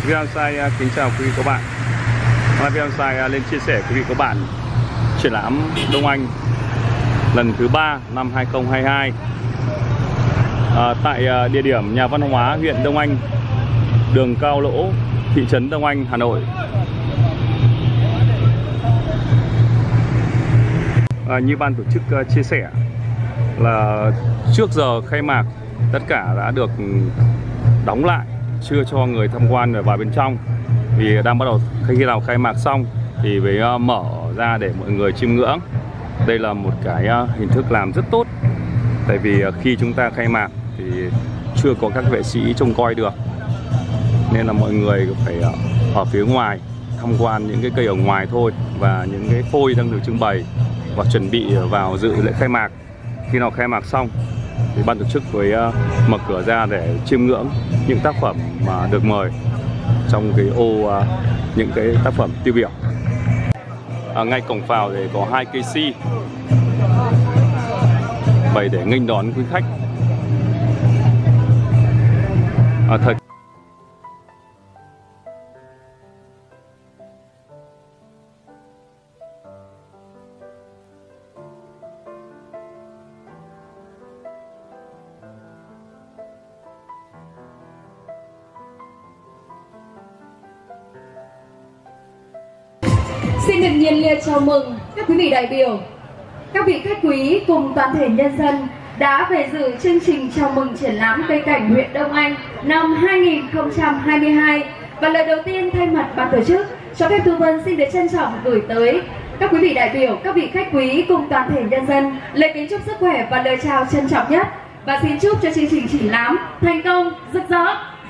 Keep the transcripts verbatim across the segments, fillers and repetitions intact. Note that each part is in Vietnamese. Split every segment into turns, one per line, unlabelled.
Viamsai kính chào quý vị các bạn. Hôm nay Viamsai lên chia sẻ quý vị các bạn triển lãm Đông Anh lần thứ ba năm hai không hai hai à, tại địa điểm nhà văn hóa huyện Đông Anh, đường Cao Lỗ, thị trấn Đông Anh, Hà Nội. À, như ban tổ chức uh, chia sẻ là trước giờ khai mạc tất cả đã được đóng lại, chưa cho người tham quan vào bên trong, vì đang bắt đầu khi nào khai mạc xong thì mới uh, mở ra để mọi người chiêm ngưỡng. Đây là một cái uh, hình thức làm rất tốt, tại vì uh, khi chúng ta khai mạc thì chưa có các vệ sĩ trông coi được, nên là mọi người phải uh, ở phía ngoài tham quan những cái cây ở ngoài thôi, và những cái phôi đang được trưng bày và chuẩn bị vào dự lễ khai mạc. Khi nào khai mạc xong thì ban tổ chức mới uh, mở cửa ra để chiêm ngưỡng những tác phẩm mà được mời trong cái ô uh, những cái tác phẩm tiêu biểu. À, ngay cổng vào thì có hai cây si bày để nghênh đón quý khách. À, thời
Xin được nhiệt liệt chào mừng các quý vị đại biểu, các vị khách quý cùng toàn thể nhân dân đã về dự chương trình chào mừng triển lãm cây cảnh huyện Đông Anh năm hai không hai hai. Và lời đầu tiên thay mặt ban tổ chức, cho phép Thu Vân xin được trân trọng gửi tới các quý vị đại biểu, các vị khách quý cùng toàn thể nhân dân lời kính chúc sức khỏe và lời chào trân trọng nhất, và xin chúc cho chương trình triển lãm thành công rực rỡ.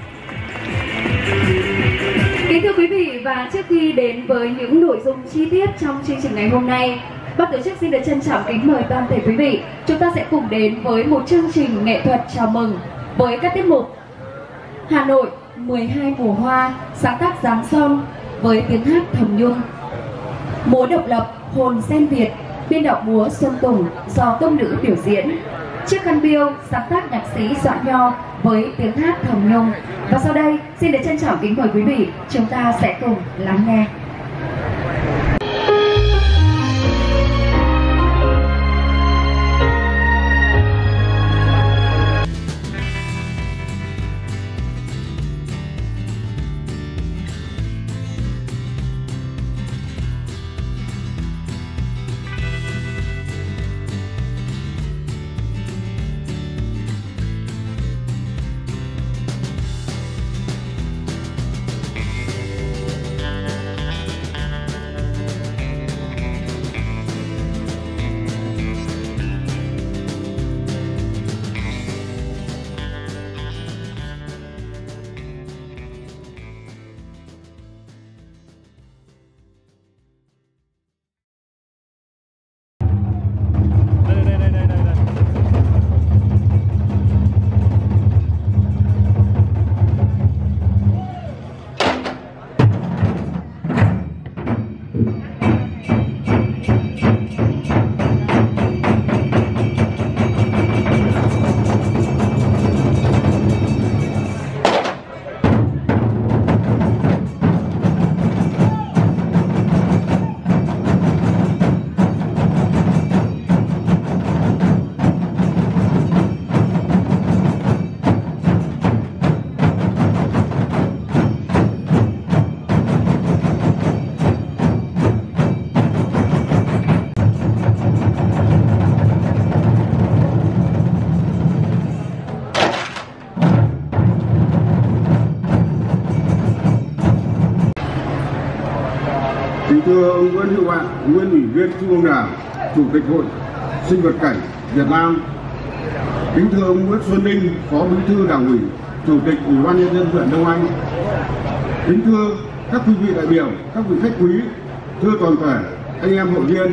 Kính thưa quý vị, và trước khi đến với những nội dung chi tiết trong chương trình ngày hôm nay, ban tổ chức xin được trân trọng kính mời toàn thể quý vị, chúng ta sẽ cùng đến với một chương trình nghệ thuật chào mừng với các tiết mục Hà Nội mười hai mùa hoa, sáng tác Giáng Son với tiếng hát Thầm Nhung, múa độc lập Hồn Sen Việt, biên đạo múa Xuân Tùng do công nữ biểu diễn, Chiếc Khăn Biêu sáng tác nhạc sĩ Doãn Nho với tiếng hát Thầm Nhung. Và sau đây xin được trân trọng kính mời quý vị, chúng ta sẽ cùng lắng nghe.
Kính thưa ông Nguyễn Hữu Hạn, nguyên ủy viên Trung ương Đảng, Chủ tịch Hội Sinh vật cảnh Việt Nam. Kính thưa ông Nguyễn Xuân Ninh, Phó Bí thư Đảng ủy, Chủ tịch Ủy ban nhân dân huyện Đông Anh. Kính thưa các quý vị đại biểu, các vị khách quý, thưa toàn thể anh em hội viên.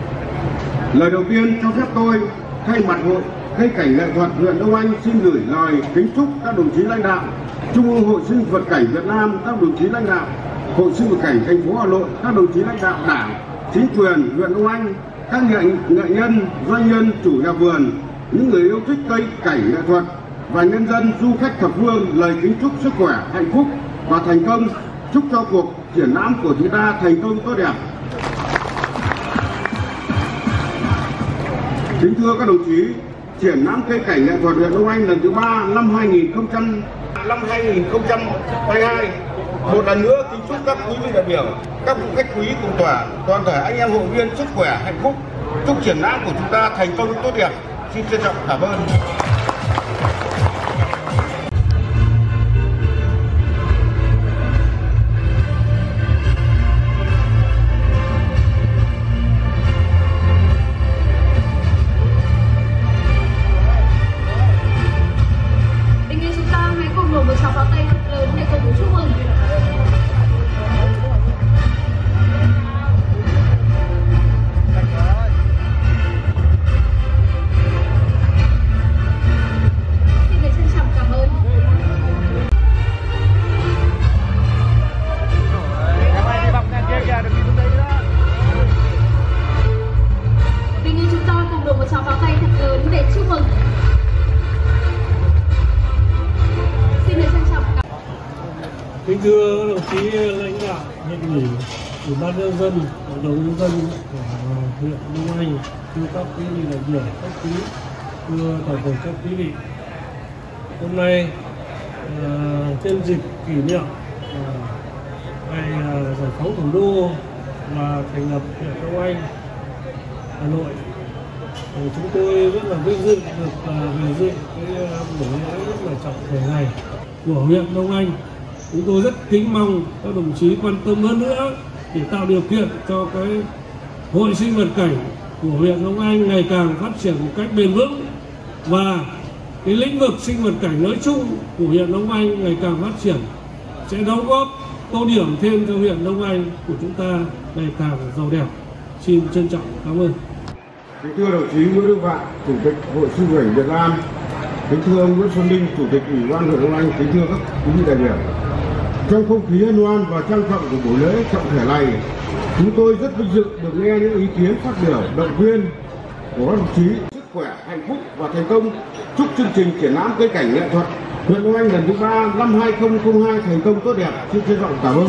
Lời đầu tiên cho phép tôi thay mặt Hội Cây cảnh nghệ thuật huyện Đông Anh xin gửi lời kính chúc các đồng chí lãnh đạo Trung ương Hội Sinh vật cảnh Việt Nam, các đồng chí lãnh đạo Hội Sinh vật cảnh thành phố Hà Nội, các đồng chí lãnh đạo Đảng, chính quyền huyện Đông Anh, các nghệ, nghệ nhân, doanh nhân, chủ nhà vườn, những người yêu thích cây cảnh nghệ thuật và nhân dân du khách thập phương lời kính chúc sức khỏe, hạnh phúc, và thành công. Chúc cho cuộc triển lãm của chúng ta thành công tốt đẹp. Kính thưa các đồng chí, triển lãm cây cảnh nghệ thuật huyện Đông Anh lần thứ ba năm hai nghìn không trăm năm hai nghìn không trăm hai mươi hai. Một lần nữa kính chúc các quý vị đại biểu, các vị khách quý cùng tòa, toàn thể anh em hội viên sức khỏe, hạnh phúc. Chúc triển lãm của chúng ta thành công tốt đẹp. Xin trân trọng cảm ơn.
Kính thưa đồng chí lãnh đạo huyện ủy, ủy ban nhân dân, hội đồng nhân dân của huyện Đông Anh, thưa các quý vị đại biểu, các quý, thưa toàn thể các quý vị. Hôm nay uh, nhân dịp kỷ niệm uh, ngày uh, giải phóng thủ đô và thành lập huyện Đông Anh, Hà Nội, uh, chúng tôi rất là vinh dự được uh, về dự cái uh, buổi lễ rất là trọng thể này của huyện Đông Anh. Chúng tôi rất kính mong các đồng chí quan tâm hơn nữa để tạo điều kiện cho cái hội sinh vật cảnh của huyện Đông Anh ngày càng phát triển một cách bền vững, và cái lĩnh vực sinh vật cảnh nói chung của huyện Đông Anh ngày càng phát triển sẽ đóng góp tô điểm thêm cho huyện Đông Anh của chúng ta ngày càng giàu đẹp. Xin trân trọng cảm ơn.
Kính thưa đồng chí Nguyễn Đức Vạn, Chủ tịch Hội Sinh vật cảnh Việt Nam, kính thưa ông Nguyễn Xuân Ninh, Chủ tịch Ủy ban huyện Đông Anh, kính thưa các quý vị đại biểu. Trong không khí hân hoan và trang trọng của buổi lễ trọng thể này, chúng tôi rất vinh dự được nghe những ý kiến phát biểu động viên của các đồng chí. Sức khỏe, hạnh phúc và thành công. Chúc chương trình triển lãm cây cảnh nghệ thuật huyện Đông Anh lần thứ ba năm hai nghìn không trăm lẻ hai thành công tốt đẹp. Xin trân trọng cảm ơn.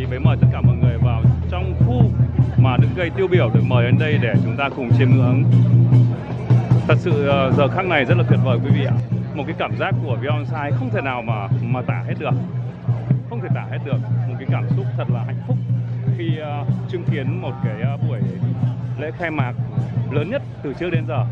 thì mới mời tất cả mọi người vào trong khu mà những cây tiêu biểu được mời đến đây để chúng ta cùng chiêm ngưỡng. Thật sự giờ khắc này rất là tuyệt vời quý vị ạ. Một cái cảm giác của Vionsai không thể nào mà mà tả hết được, không thể tả hết được. Một cái cảm xúc thật là hạnh phúc khi uh, chứng kiến một cái uh, buổi lễ khai mạc lớn nhất từ trước đến giờ.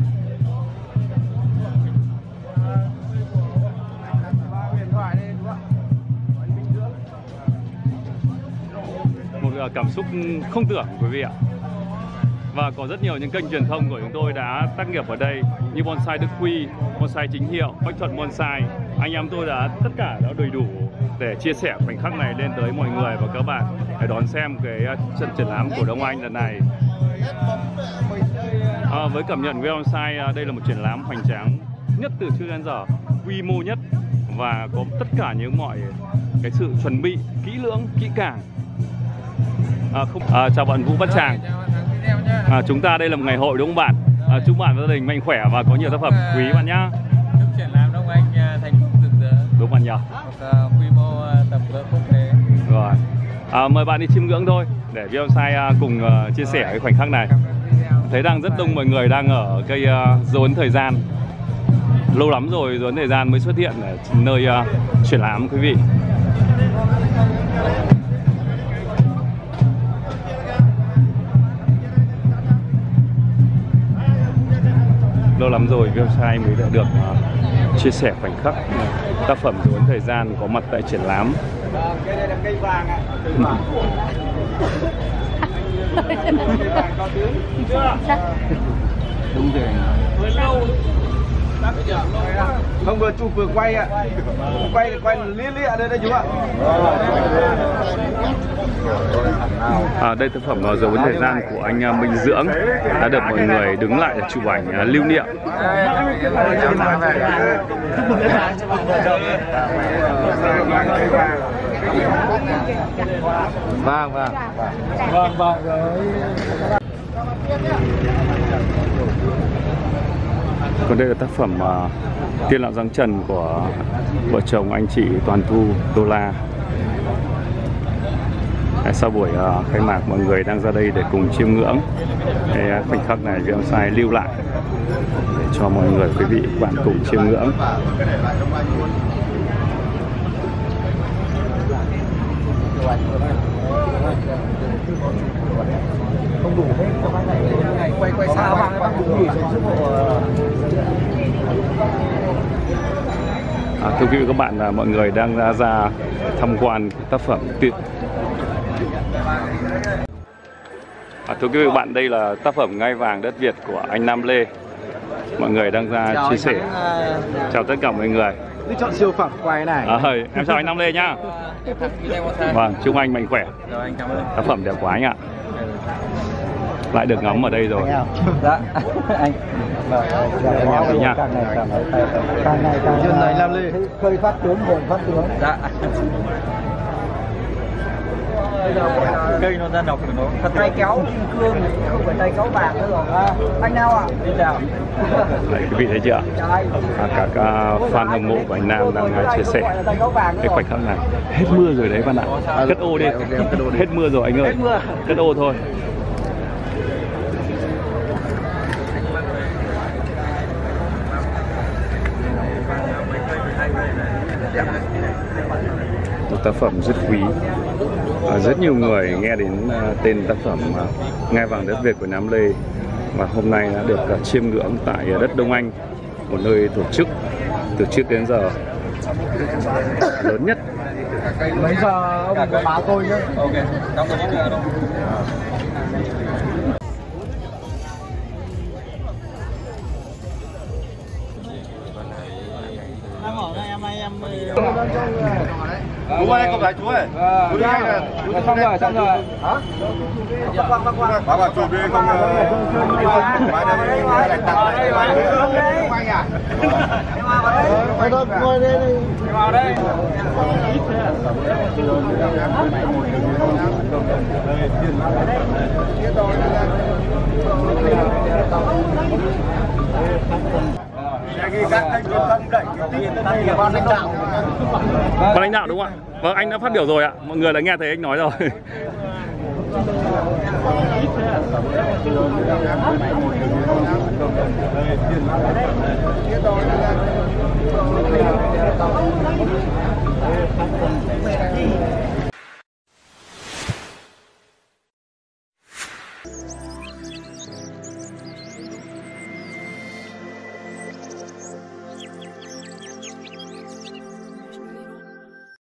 Một uh, cảm xúc không tưởng quý vị ạ. Và có rất nhiều những kênh truyền thông của chúng tôi đã tác nghiệp ở đây như Bonsai Đức Quy, Bonsai Chính Hiệu, Bách Thuận Bonsai. Anh em tôi đã tất cả đã đầy đủ để chia sẻ khoảnh khắc này lên tới mọi người và các bạn để đón xem cái trận triển lãm của Đông Anh lần này. À, với cảm nhận với Bonsai, đây là một triển lãm hoành tráng nhất từ trước đến giờ, quy mô nhất và có tất cả những mọi cái sự chuẩn bị kỹ lưỡng, kỹ càng. À, không, à, chào bạn Vũ Văn Tràng. À, chúng ta đây là một ngày hội đúng không bạn? À, chúc bạn và gia đình mạnh khỏe và có nhiều tác phẩm quý bạn nhá.
Chúc triển lãm Đông Anh thành công rực rỡ.
Đúng bạn nhỉ?
Một uh, quy mô tầm cỡ quốc tế.
Rồi. À, mời bạn đi chiêm ngưỡng thôi để Vionsai uh, cùng uh, chia sẻ cái khoảnh khắc này. Thấy đang rất đông mọi người đang ở cây uh, dấu ấn thời gian. Lâu lắm rồi dấu ấn thời gian mới xuất hiện ở nơi uh, triển lãm quý vị. Lâu lắm rồi Vionsai mới đã được uh, chia sẻ khoảnh khắc uh, tác phẩm dấu ấn thời gian có mặt tại triển lãm.
Cây đây là cây vàng ạ. Cây vàng.
Đúng rồi.
Mới lâu.
Không vừa chụp vừa quay ạ. Quay thì quay lia lia đây đây chú ạ.
À, đây tác phẩm dấu ấn thời gian của anh Minh Dưỡng đã được mọi người đứng lại để chụp ảnh uh, lưu niệm.
Vâng vâng.
Vâng vâng.
Còn đây là tác phẩm uh, Tiên Lão Giáng Trần của vợ chồng anh chị Toàn Thu, Đô La. Sau buổi uh, khai mạc mọi người đang ra đây để cùng chiêm ngưỡng cái uh, khoảnh khắc này Vionsai lưu lại để cho mọi người quý vị các bạn cùng chiêm ngưỡng.
Không đủ hết cho bác này quay quay xa bác bác cũng gửi xuống bộ.
À, thưa quý vị các bạn, là mọi người đang ra, ra tham quan tác phẩm tuyệt. À, thưa quý vị các bạn, đây là tác phẩm Ngai Vàng Đất Việt của anh Nam Lê. Mọi người đang ra
Chào
chia sẻ.
Thắng, uh...
Chào tất cả mọi người.
Đi chọn siêu phẩm quay này.
À, em chào anh Nam Lê nhá. Vâng, chúc anh mạnh khỏe.
Rồi anh cảm ơn.
Tác phẩm đẹp quá anh ạ. Lại được ngắm ở đây rồi.
Dạ. Anh.
Vâng, anh em thì nha.
Càng ngày càng càng ngày càng chân này Nam Lê. Khơi phát tướng, hồn phát tướng. Dạ.
Cây nó ra độc của nó thật
tay kéo kim cương, không phải tay kéo bạc nữa rồi. À, anh nào ạ? Đi chào.
Đấy, quý vị thấy chưa? À, các uh, fan hâm mộ của anh Nam đang uh, chia sẻ cái khoảnh khắc này. Hết mưa rồi đấy bạn ạ. Cất ô đi. Hết mưa rồi anh ơi. Cất ô thôi. Một tác phẩm rất quý. À, rất nhiều người nghe đến uh, tên tác phẩm uh, Ngai Vàng Đất Việt của Nam Lê và hôm nay đã được uh, chiêm ngưỡng tại uh, đất Đông Anh, một nơi tổ chức từ trước đến giờ lớn nhất.
Bây giờ ông có báo tôi nhé.
Ok. Đóng tôi biết đâu.
Đang hỏi đây em ơi em
Chú ơi, không phải chú ơi. Chú đi ngay nè.
Xong rồi, xong rồi. Hả? Bác quang, bác quang.
Bác bảo chụp đi không. Ngoài đây lại tặng đây. Quay à? Thôi thôi, ngồi đây đi.
Vào đây.
các kênh truyền thông đẩy cái tin đây là ban lãnh đạo.
Ban lãnh đạo đúng không ạ? Vâng, anh đã phát biểu rồi ạ. Mọi người đã nghe thấy anh nói rồi.